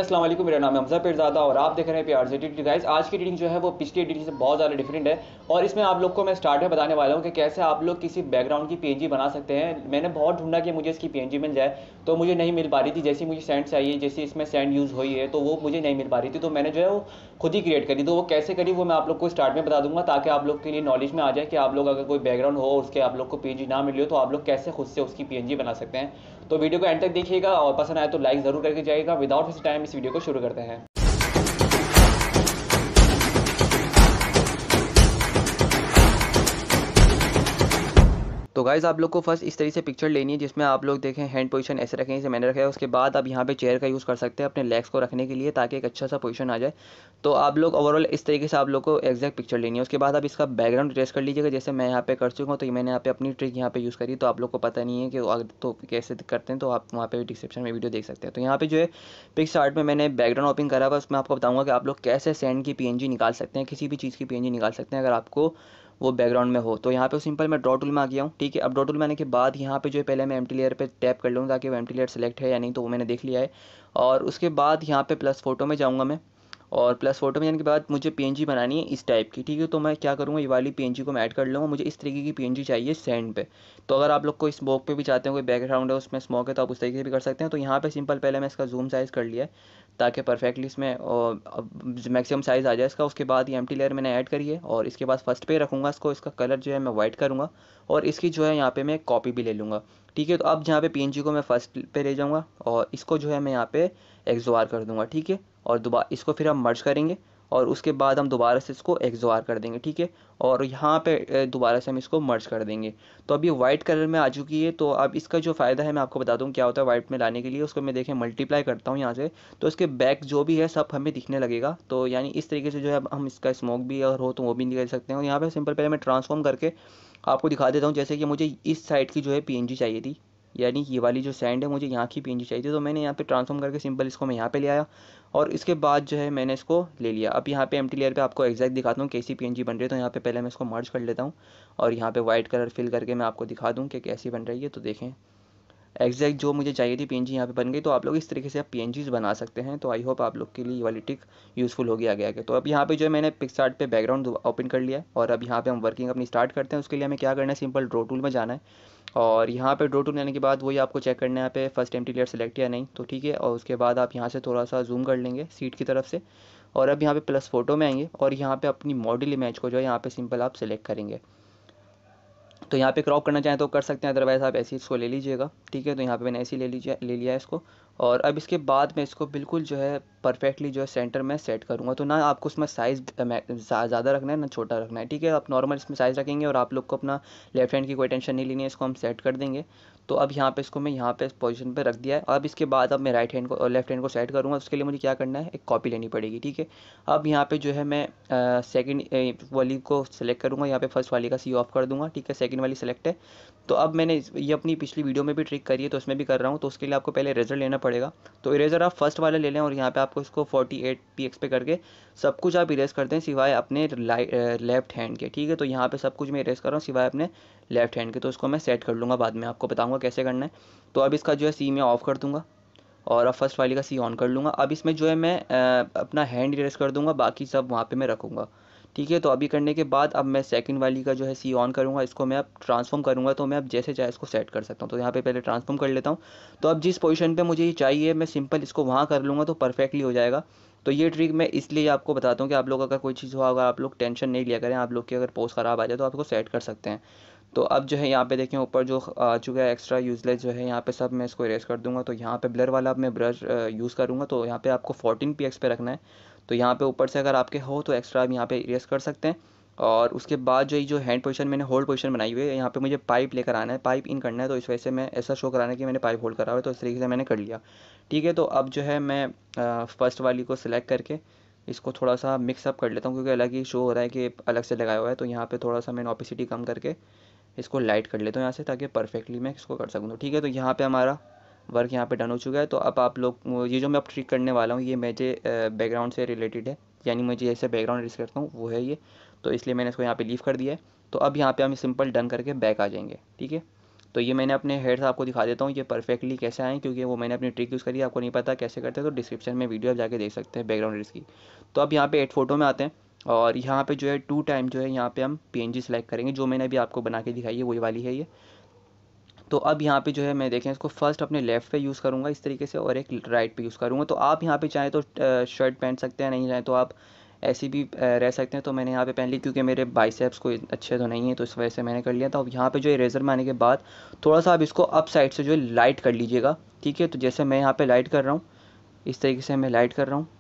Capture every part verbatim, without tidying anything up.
अस्सलाम वालेकुम, मेरा नाम है हमजा पीरज़ादा और आप देख रहे हैं प्यार से टी गाइस। आज की रीडिंग जो है वो पिछली रीडिंग से बहुत ज़्यादा डिफरेंट है और इसमें आप लोग को मैं स्टार्ट में बताने वाला हूँ कि कैसे आप लोग किसी बैकग्राउंड की पीएनजी बना सकते हैं। मैंने बहुत ढूंढा कि मुझे इसकी पीएनजी मिल जाए, तो मुझे नहीं मिल पा रही थी। जैसी मुझे सेंड चाहिए, जैसी इसमें सेंड यूज़ हुई है, तो वो मुझे नहीं मिल पा रही थी। तो मैंने जो है वो खुद ही क्रिएट करी। तो वो कैसे करी वो मैं आप लोग को स्टार्ट में बता दूंगा, ताकि आप लोग के लिए नॉलेज में आ जाए कि आप लोग अगर कोई बैकग्राउंड हो उसके आप लोग को पीएनजी ना मिली हो तो आप लोग कैसे खुद से उसकी पीएनजी बना सकते हैं। तो वीडियो को एंड तक देखिएगा और पसंद आए तो लाइक ज़रूर करके जाइएगा। विदाउट वेस्ट टाइम इस वीडियो को शुरू करते हैं। तो गाइज़ आप लोग को फर्स्ट इस तरीके से पिक्चर लेनी है जिसमें आप लोग देखें हैंड पोजीशन ऐसे रखें जैसे मैंने रखा है। उसके बाद आप यहाँ पे चेयर का यूज़ कर सकते हैं अपने लेग्स को रखने के लिए, ताकि एक अच्छा सा पोजीशन आ जाए। तो आप लोग ओवरऑल इस तरीके से आप लोग को एग्जैक्ट पिक्चर लेनी है। उसके बाद आप इसका बैकग्राउंड ट्रेस कर लीजिएगा, जैसे मैं यहाँ पे कर चुका हूँ। तो मैंने यहाँ पे अपनी ट्रिक यहाँ पे यूज़ करी, तो आप लोग को पता नहीं है कि अगर तो कैसे करते हैं, तो आप वहाँ पे डिस्क्रिप्शन में वीडियो देख सकते हैं। तो यहाँ पे जो है पिक स्टार्ट में मैंने बैकग्राउंड ओपन करा हुआ, उसमें आपको बताऊँगा कि आप लोग कैसे सेंड की पीएनजी निकाल सकते हैं, किसी भी चीज़ की पीएनजी निकाल सकते हैं अगर आपको वो बैकग्राउंड में हो। तो यहाँ पे सिंपल मैं ड्रॉ टूल में आ गया हूँ। ठीक है, अब ड्रॉ टूल में आने के बाद यहाँ पे जो है पहले मैं एम्प्टी लेयर पे टैप कर लूँगा ताकि वो एम्प्टी लेयर सेलेक्ट है या नहीं, तो वो मैंने देख लिया है। और उसके बाद यहाँ पे प्लस फोटो में जाऊँगा मैं, और प्लस फोटो में जाने के बाद मुझे पीएनजी बनानी है इस टाइप की। ठीक है, तो मैं क्या करूँगा, ये वाली पीएनजी को मैं ऐड कर लूँगा। मुझे इस तरीके की पीएनजी चाहिए सेंड पे। तो अगर आप लोग को स्मोक पे भी चाहते हैं, कोई बैकग्राउंड है उसमें स्मोक है, तो आप उस तरीके से भी कर सकते हैं। तो यहाँ पे सिंपल पहले मैं इसका जूम साइज़ कर लिया है ताकि परफेक्टली इसमें मैक्सिमम साइज़ आ जाए इसका। उसके बाद ये एम्प्टी लेयर मैंने ऐड करी है और इसके बाद फर्स्ट पे रखूँगा इसको। इसका कलर जो है मैं वाइट करूँगा और इसकी जो है यहाँ पे मैं कॉपी भी ले लूँगा। ठीक है, तो अब जहाँ पे पीएनजी को मैं फर्स्ट पे ले जाऊँगा और इसको जो है मैं यहाँ पे एक्सओआर कर दूँगा। ठीक है, और दोबारा इसको फिर हम मर्ज करेंगे और उसके बाद हम दोबारा से इसको एक्सओआर कर देंगे। ठीक है, और यहाँ पे दोबारा से हम इसको मर्ज कर देंगे। तो अब ये वाइट कलर में आ चुकी है। तो अब इसका जो फ़ायदा है मैं आपको बता दूँ क्या होता है वाइट में लाने के लिए। उसको मैं देखें मल्टीप्लाई करता हूँ यहाँ से, तो इसके बैक जो भी है सब हमें दिखने लगेगा। तो यानी इस तरीके से जो है हम इसका स्मोक भी अगर हो तो वो भी निकल सकते हैं। और यहाँ पे सिंपल पहले मैं ट्रांसफॉर्म करके आपको दिखा देता हूँ। जैसे कि मुझे इस साइड की जो है पीएनजी चाहिए थी, यानी ये वाली जो सैंड है मुझे यहाँ की पीएनजी चाहिए थी, तो मैंने यहाँ पे ट्रांसफॉर्म करके सिंपल इसको मैं यहाँ पे ले आया और इसके बाद जो है मैंने इसको ले लिया। अब यहाँ पे एम्प्टी लेयर पे आपको एग्जैक्ट दिखाता हूँ कैसी पीएनजी बन रही है। तो यहाँ पे पहले मैं इसको मर्ज कर लेता हूँ और यहाँ पे वाइट कलर फिल करके मैं आपको दिखा दूँ कि कैसी बन रही है। तो देखें एग्जैक्ट जो मुझे चाहिए थी पीएनजी यहाँ पे बन गई। तो आप लोग इस तरीके से आप पीएनजीज बना सकते हैं। तो आई होप आप लोग के लिए ये वाली ट्रिक यूज़फुल होगी आगे आगे। तो अब यहाँ पे जो है मैंने पिक्सआर्ट पे बैकग्राउंड ओपन कर लिया है और अब यहाँ पे हम वर्किंग अपनी स्टार्ट करते हैं। उसके लिए हमें क्या करना है, सिंपल ड्रॉ टूल में जाना है और यहाँ पे ड्रॉ टूल आने के बाद वही आपको चेक करना है यहाँ पे फर्स्ट एम्प्टी लेयर सेलेक्ट या नहीं। तो ठीक है, और उसके बाद आप यहाँ से थोड़ा सा जूम कर लेंगे सीट की तरफ से और अब यहाँ पे प्लस फोटो में आएंगे और यहाँ पे अपनी मॉडल इमेज को जो है यहाँ पे सिंपल आप सेलेक्ट करेंगे। तो यहाँ पे क्रॉप करना चाहें तो कर सकते हैं, अदरवाइज़ आप ऐसे ही इसको ले लीजिएगा। ठीक है, तो यहाँ पे मैंने ऐसे ही ले लीजिए ले लिया है इसको। और अब इसके बाद मैं इसको बिल्कुल जो है परफेक्टली जो है सेंटर में सेट करूँगा। तो ना आपको उसमें साइज़ ज़्यादा रखना है ना छोटा रखना है। ठीक है, आप नॉर्मल इसमें साइज़ रखेंगे और आप लोग को अपना लेफ्ट हैंड की कोई टेंशन नहीं लेनी है। इसको हम सेट कर देंगे। तो अब यहाँ पे इसको मैं यहाँ पे पोजीशन पे रख दिया है। अब इसके बाद अब मैं राइट हैंड को और लेफ्ट हैंड को सेट करूँगा। उसके लिए मुझे क्या करना है, एक कॉपी लेनी पड़ेगी। ठीक है, अब यहाँ पे जो है मैं सेकंड वाली को सेलेक्ट करूँगा, यहाँ पे फर्स्ट वाली का सी ऑफ कर दूँगा। ठीक है, सेकंड वाली सेलेक्ट है। तो अब मैंने ये अपनी पिछली वीडियो में भी ट्रिक करी है तो उसमें भी कर रहा हूँ। तो उसके लिए आपको पहले इरेजर लेना पड़ेगा। तो इरेजर आप फर्स्ट वाला ले लें और यहाँ पे आपको इसको फोर्टी एट पी एक्स पे करके सब कुछ आप इरेज करते हैं सिवाय अपने लेफ्ट हैंड के। ठीक है, तो यहाँ पे सब कुछ मैं इरेज कर रहा हूँ सिवाय अपने लेफ्ट हैंड के। तो उसको मैं सेट कर लूँगा, बाद में आपको बताऊँगा कैसे करना है। तो अब इसका जो है सी मैं ऑफ कर दूँगा और अब फर्स्ट वाली का सी ऑन कर लूँगा। अब इसमें जो है मैं अपना हैंड इरेज कर दूँगा, बाकी सब वहाँ पे मैं रखूँगा। ठीक है, तो अभी करने के बाद अब मैं सेकंड वाली का जो है सी ऑन करूँगा, इसको मैं अब ट्रांसफॉर्म करूँगा। तो मैं अब जैसे चाहे इसको सेट कर सकता हूँ। तो यहाँ पे पहले ट्रांसफॉर्म कर लेता हूँ। तो अब जिस पोजीशन पे मुझे ये चाहिए मैं सिंपल इसको वहाँ कर लूँगा तो परफेक्टली हो जाएगा। तो ये ट्रिक मैं इसलिए आपको बताता हूँ कि आप लोग अगर कोई चीज़ हुआ, अगर आप लोग टेंशन नहीं लिया करें, आप लोग की अगर पोज ख़राब आ जाए तो आप इसको सेट कर सकते हैं। तो अब जो है यहाँ पे देखें ऊपर जो आ चुका है एक्स्ट्रा यूजलेस जो है यहाँ पे सब मैं इसको इरेज कर दूंगा। तो यहाँ पे ब्लर वाला अब मैं ब्रश यूज़ करूँगा। तो यहाँ पे आपको फोर्टीन पी एक्स पे रखना है। तो यहाँ पे ऊपर से अगर आपके हो तो एक्स्ट्रा आप यहाँ पे इरेज कर सकते हैं। और उसके बाद जो ये जो हैंड पोजीशन मैंने होल्ड पोजीशन बनाई हुई है, यहाँ पे मुझे पाइप लेकर आना है, पाइप इन करना है। तो इस वजह से मैं ऐसा शो कराना है कि मैंने पाइप होल्ड करा हुआ है। तो इस तरीके से मैंने कर लिया। ठीक है, तो अब जो है मैं फर्स्ट वाली को सिलेक्ट करके इसको थोड़ा सा मिक्सअप कर लेता हूँ, क्योंकि अलग ही शो हो रहा है कि अलग से लगाया हुआ है। तो यहाँ पे थोड़ा सा मैंने ऑपेसिटी कम करके इसको लाइट कर लेता हूँ यहाँ से, ताकि परफेक्टली मैं इसको कर सकूँ। तो ठीक है, तो यहाँ पे हमारा वर्क यहाँ पे डन हो चुका है। तो अब आप लोग ये जो मैं अब ट्रिक करने वाला हूँ ये मुझे बैकग्राउंड से रिलेटेड है, यानी मुझे जैसे बैकग्राउंड यूज़ करता हूँ वो है ये। तो इसलिए मैंने इसको यहाँ पे लीव कर दिया है। तो अब यहाँ पे हम सिंपल डन करके बैक आ जाएंगे। ठीक है, तो ये मैंने अपने हेड से आपको दिखा देता हूँ ये परफेक्टली कैसे आए, क्योंकि वो मैंने अपनी ट्रिक यूज़ करी है। आपको नहीं पता कैसे करते हैं तो डिस्क्रिप्शन में वीडियो आप जाके देख सकते हैं बैकग्राउंड इसकी। तो अब यहाँ पे एड फोटो में आते हैं और यहाँ पे जो है टू टाइम जो है यहाँ पे हम पीएनजी सेलेक्ट करेंगे, जो मैंने अभी आपको बना के दिखाई है वही वाली है ये। तो अब यहाँ पे जो है मैं देखें इसको फर्स्ट अपने लेफ़्ट पे यूज़ करूँगा इस तरीके से और एक राइट पे यूज़ करूँगा। तो आप यहाँ पे चाहें तो शर्ट पहन सकते हैं, नहीं चाहें तो आप ऐसी भी अ, रह सकते हैं। तो मैंने यहाँ पे पहन ली क्योंकि मेरे बाइसेप्स कोई अच्छे तो नहीं है, तो इस वजह से मैंने कर लिया था। अब यहाँ पे जो इरेज़र में आने के बाद थोड़ा सा आप इसको अप साइड से जो है लाइट कर लीजिएगा, ठीक है। तो जैसे मैं यहाँ पे लाइट कर रहा हूँ, इस तरीके से मैं लाइट कर रहा हूँ।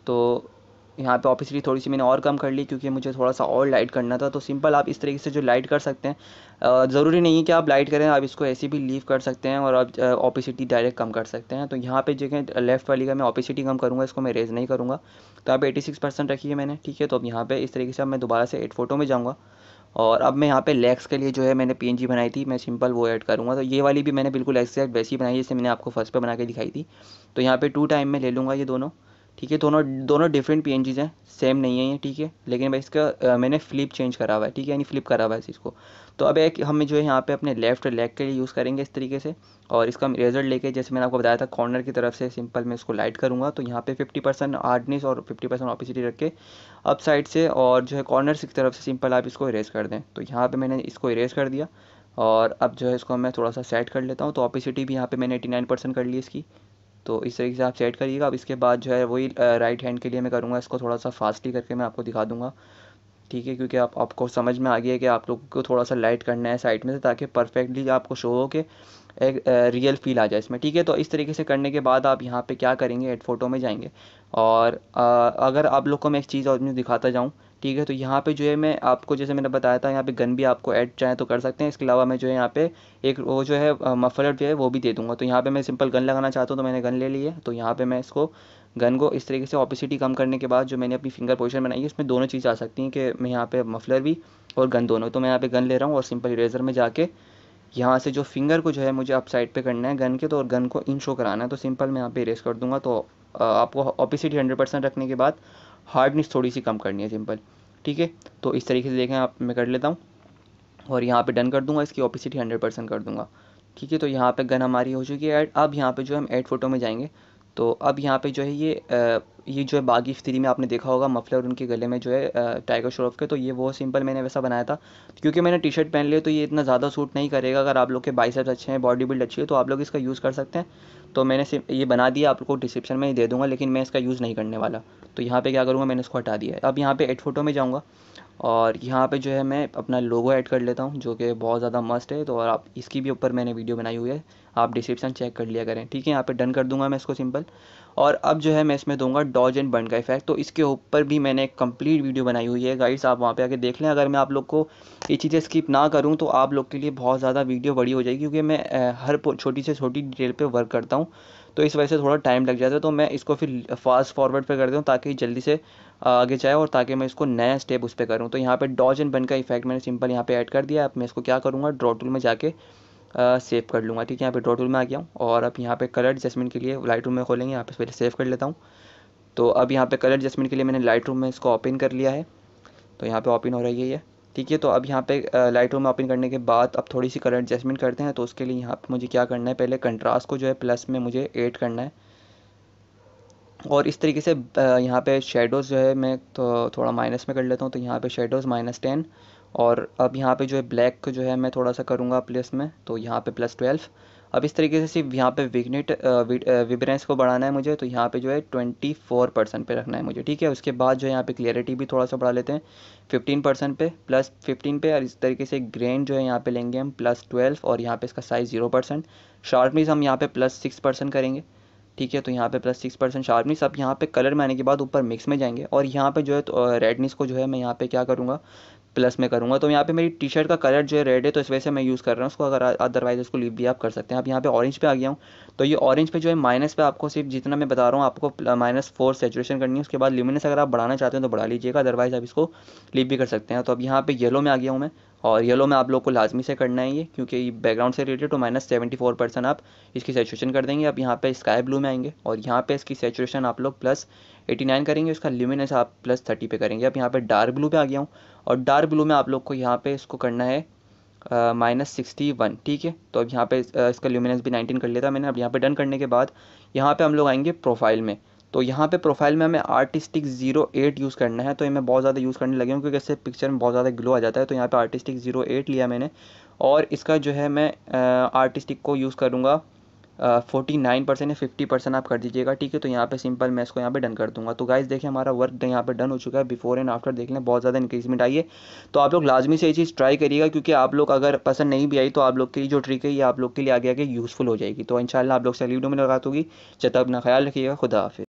तो यहाँ पे ऑब्वियसली थोड़ी सी मैंने और कम कर ली क्योंकि मुझे थोड़ा सा और लाइट करना था। तो सिंपल आप इस तरीके से जो लाइट कर सकते हैं, ज़रूरी नहीं है कि आप लाइट करें, आप इसको ऐसे भी लीव कर सकते हैं और आप ऑपिसिटी डायरेक्ट कम कर सकते हैं। तो यहाँ पे जगह लेफ्ट वाली का मैं ऑपिसिटी कम करूँगा, इसको मैं रेज नहीं करूँगा। तो यहाँ पे एटी सिक्स परसेंट रखी है मैंने, ठीक है। तो अब यहाँ पे इस तरीके से अब मैं दोबारा से एड फोटो में जाऊँगा और अब मैं यहाँ पे लेग्स के लिए जो है मैंने पीएनजी बनाई थी, मैं सिंपल वो ऐड करूँगा। तो ये वाली भी मैंने बिल्कुल एक्जैक्ट वैसी बनाई है जैसे मैंने आपको फर्स्ट पे बना के दिखाई थी। तो यहाँ पे टू टाइम में ले लूँगा ये दोनों, ठीक है। दोनों दोनों डिफरेंट पीएनजीज हैं, सेम नहीं है ये, ठीक है। लेकिन भाई इसका अ, मैंने फ्लिप चेंज करा हुआ है, ठीक है, यानी फ्लिप करा हुआ है इस चीज़ को। तो अब एक हमें जो है यहाँ पे अपने लेफ्ट लेग के लिए यूज़ करेंगे इस तरीके से और इसका रिजल्ट लेके जैसे मैंने आपको बताया था कॉर्नर की तरफ से सिंपल मैं इसको लाइट करूँगा। तो यहाँ पे फिफ्टी परसेंट हार्डनेस और फिफ्टी परसेंट ऑपिसिटी रख के अप साइड से और जो है कॉर्नर की तरफ से सिंपल आप इसको इरेज कर दें। तो यहाँ पे मैंने इसको इरेज कर दिया और अब जो है इसको मैं थोड़ा सा सेट कर लेता हूँ। तो ऑपिसिटी भी यहाँ पे मैंने एटी नाइन परसेंट कर ली इसकी। तो इस तरीके से आप सेट करिएगा। अब इसके बाद जो है वही राइट हैंड के लिए मैं करूँगा, इसको थोड़ा सा फास्टली करके मैं आपको दिखा दूँगा, ठीक है। क्योंकि आप आपको समझ में आ गया है कि आप लोग को थोड़ा सा लाइट करना है साइड में से ताकि परफेक्टली आपको शो हो के एक रियल फील आ जाए इसमें, ठीक है। तो इस तरीके से करने के बाद आप यहाँ पे क्या करेंगे, एड फोटो में जाएंगे और आ, अगर आप लोग को मैं एक चीज़ और मैं दिखाता जाऊँ, ठीक है। तो यहाँ पे जो है मैं आपको जैसे मैंने बताया था यहाँ पे गन भी आपको ऐड चाहे तो कर सकते हैं। इसके अलावा मैं जो है यहाँ पे एक वो जो है मफलर जो है वो भी दे दूँगा। तो यहाँ पे मैं सिंपल गन लगाना चाहता हूँ तो मैंने गन ले ली है। तो यहाँ पे मैं इसको गन को इस तरीके से ऑपिसिटी कम करने के बाद जो मैंने अपनी फिंगर पोजीशन बनाई है इसमें दोनों चीज़ आ सकती हैं कि मैं यहाँ पे मफलर भी और गन दोनों। तो मैं यहाँ पे गन ले रहा हूँ और सिंपल इरेजर में जाके यहाँ से जो फिंगर को जो है मुझे अप साइड पे करना है गन के, तो और गन को इन शो कराना है। तो सिंपल मैं यहाँ पे इरेज कर दूंगा। तो अ, आपको ऑपिसिटी हंड्रेड परसेंट रखने के बाद हार्डनेस थोड़ी सी कम करनी है सिंपल, ठीक है। तो इस तरीके से देखें आप, मैं कर लेता हूँ और यहाँ पे डन कर दूंगा, इसकी ऑपिसिटी हंड्रेड परसेंट कर दूंगा, ठीक है। तो यहाँ पे गन हमारी हो चुकी है ऐड। अब यहाँ पे जो हम ऐड फोटो में जाएंगे तो अब यहाँ पे जो है ये अ, ये जो है बागी थ्री में आपने देखा होगा मफलर उनके गले में जो है अ, टाइगर श्रॉफ के, तो ये वो सिंपल मैंने वैसा बनाया था। क्योंकि मैंने टी शर्ट पहन लिया तो ये इतना ज़्यादा सूट नहीं करेगा। अगर आप लोग के बाइसेप्स अच्छे हैं, बॉडी बिल्ड अच्छी है तो आप लोग इसका यूज़ कर सकते हैं। तो मैंने सिर्फ ये बना दिया, आपको डिस्क्रिप्शन में ही दे दूंगा, लेकिन मैं इसका यूज़ नहीं करने वाला। तो यहाँ पे क्या करूँगा, मैंने इसको हटा दिया है। अब यहाँ पे एड फोटो में जाऊँगा और यहाँ पे जो है मैं अपना लोगो ऐड कर लेता हूँ जो कि बहुत ज़्यादा मस्त है। तो और आप इसकी भी ऊपर मैंने वीडियो बनाई हुई है, आप डिस्क्रिप्शन चेक कर लिया करें, ठीक है। यहाँ पे डन कर दूंगा मैं इसको सिंपल। और अब जो है मैं इसमें दूंगा डॉज एंड बर्न का इफेक्ट। तो इसके ऊपर भी मैंने एक कंप्लीट वीडियो बनाई हुई है गाइस, आप वहाँ पे आके देख लें। अगर मैं आप लोग को ये चीज़ें स्किप ना करूँ तो आप लोग के लिए बहुत ज़्यादा वीडियो बड़ी हो जाएगी, क्योंकि मैं अ, हर छोटी से छोटी डिटेल पे वर्क करता हूँ। तो इस वजह से थोड़ा टाइम लग जाता है। तो मैं इसको फिर फास्ट फॉरवर्ड पे कर दूँ ताकि जल्दी से आगे जाए और ताकि मैं इसको नया स्टेप उस पर करूँ। तो यहाँ पे डॉज एंड बर्न का इफेक्ट मैंने सिंपल यहाँ पे ऐड कर दिया। अब मैं इसको क्या करूँगा, ड्रॉ टूल में जाके सेव कर लूँगा, ठीक है। यहाँ पे ड्रॉ टूल में आ गया हूँ और अब यहाँ पे कलर एडजस्टमेंट के लिए लाइट रूम में खोलेंगे, यहाँ पे पहले सेव कर लेता हूँ। तो अब यहाँ पे कलर एडजस्टमेंट के लिए मैंने लाइट रूम में इसको ओपन कर लिया है। तो यहाँ पे ओपन हो रही है ये, ठीक है। तो अब यहाँ पे लाइट रूम में ओपन करने के बाद अब थोड़ी सी कलर एडजस्टमेंट करते हैं। तो उसके लिए यहाँ पे मुझे क्या करना है, पहले कंट्रास्ट को जो है प्लस में मुझे ऐड करना है और इस तरीके से यहाँ पे शेडोज़ जो है मैं तो थोड़ा माइनस में कर लेता हूँ। तो यहाँ पे शेडोज़ माइनस टेन और अब यहाँ पे जो है ब्लैक को जो है मैं थोड़ा सा करूँगा प्लस में, तो यहाँ पे प्लस ट्वेल्व। अब इस तरीके से सिर्फ यहाँ पे विग्नेट विब्रेंस को बढ़ाना है मुझे, तो यहाँ पे जो है ट्वेंटी फोर परसेंट पे रखना है मुझे, ठीक है। उसके बाद जो है यहाँ पे क्लियरिटी भी थोड़ा सा बढ़ा लेते हैं फिफ्टीन परसेंट पे, प्लस फिफ्टीन पे। और इस तरीके से ग्रेन जो है यहाँ पे लेंगे हम प्लस ट्वेल्व और यहाँ पे इसका साइज़ जीरो परसेंट। शार्पनेस हम यहाँ पे प्लस सिक्स परसेंट करेंगे, ठीक है। तो यहाँ पे प्लस सिक्स परसेंट शार्पनेस। अब यहाँ पे कलर में आने के बाद ऊपर मिक्स में जाएंगे और यहाँ पे जो है तो रेडनेस को जो है मैं यहाँ पे क्या करूँगा, प्लस में करूँगा। तो यहाँ पे मेरी टी शर्ट का कलर जो है रेड है तो इस वजह से मैं यूज़ कर रहा हूँ उसको, अगर अदरवाइज उसको लीव भी आप कर सकते हैं। अब यहाँ पे ऑरेंज पे आ गया हूँ। तो ये ऑरेंज पे जो है माइनस पे आपको सिर्फ जितना मैं बता रहा हूँ आपको माइनस फोर सेचुरेशन करनी है। उसके बाद ल्यूमिनेंस अगर आप बढ़ाना चाहते हैं तो बढ़ा लीजिएगा, अदरवाइज आप इसको लीव भी कर सकते हैं। तो अब यहाँ पे येलो में आ गया हूँ मैं और येलो में आप लोग को लाजमी से करना है ये, क्योंकि ये बैकग्राउंड से रिलेटेड। तो माइनस सेवेंटी फोर परसेंट आप इसकी सेचुरेशन कर देंगे। अब यहाँ पे स्काई ब्लू में आएंगे और यहाँ पे इसकी सेचुरेशन आप लोग प्लस एटी नाइन करेंगे, उसका ल्यूमिनेंस आप प्लस थर्टी पे करेंगे। अब यहाँ पे डार्क ब्लू पे आ गया हूँ और डार्क ब्लू में आप लोग को यहाँ पे इसको करना है माइनस सिक्सटी वन, ठीक है। तो अब यहाँ पे uh, इसका ल्यूमिनेंस भी नाइनटीन कर लिया था मैंने। अब यहाँ पे डन करने के बाद यहाँ पे हम लोग आएंगे प्रोफाइल में। तो यहाँ पे प्रोफाइल में हमें आर्टिस्टिक जीरो एट यूज़ करना है। तो ये मैं बहुत ज़्यादा यूज़ करने लगे हूँ क्योंकि इससे पिक्चर में बहुत ज़्यादा ग्लो आ जाता है। तो यहाँ पे आर्टिस्टिक जीरो एट लिया मैंने, और इसका जो है मैं आर्टिस्टिक को यूज़ करूँगा फोर्टी नाइन परसेंट या फिफ्टी परसेंट आप कर दीजिएगा, ठीक है। तो यहाँ पे सिंपल मैं इसको यहाँ पे डन कर दूंगा। तो गाइस देखिए हमारा वर्क यहाँ पे डन हो चुका है। बिफोर एंड आफ्टर देख लें, बहुत ज़्यादा इंक्रीजमेंट आई है। तो आप लोग लाजमी से ये चीज़ ट्राई करिएगा, क्योंकि आप लोग अगर पसंद नहीं भी आई तो आप लोग की जो ट्रिक है ये आप लोग के लिए आगे आगे यूज़फुल हो जाएगी। तो इंशाल्लाह आप लोग से अगली वीडियो में मुलाकात होगी। जब तक अपना ख्याल रखिएगा। खुदा हाफिज़।